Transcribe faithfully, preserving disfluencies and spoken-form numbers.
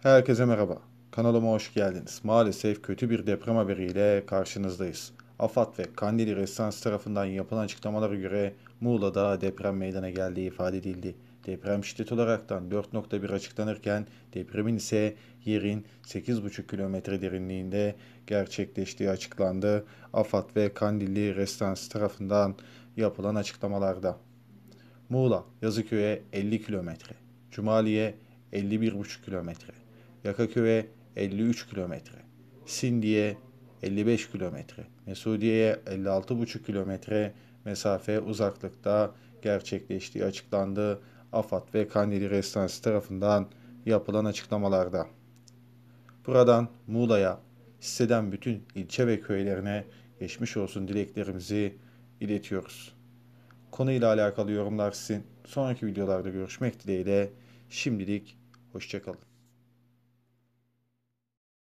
Herkese merhaba. Kanalıma hoş geldiniz. Maalesef kötü bir deprem haberiyle karşınızdayız. AFAD ve Kandili Restans tarafından yapılan açıklamalara göre Muğla'da deprem meydana geldiği ifade edildi. Deprem şiddet olaraktan dört nokta bir açıklanırken depremin ise yerin sekiz buçuk kilometre derinliğinde gerçekleştiği açıklandı. AFAD ve Kandilli Restans tarafından yapılan açıklamalarda. Muğla, Yazıköy'e elli kilometre, Cumali'ye elli bir buçuk kilometre, Yakaköy'e elli üç kilometre, Sindi'ye elli beş kilometre, Mesudiye'ye elli altı buçuk kilometre mesafe uzaklıkta gerçekleştiği açıklandı. AFAD ve Kandili Restansı tarafından yapılan açıklamalarda. Buradan Muğla'ya, hisseden bütün ilçe ve köylerine geçmiş olsun dileklerimizi iletiyoruz. Konuyla alakalı yorumlar sizin. Sonraki videolarda görüşmek dileğiyle. Şimdilik hoşçakalın.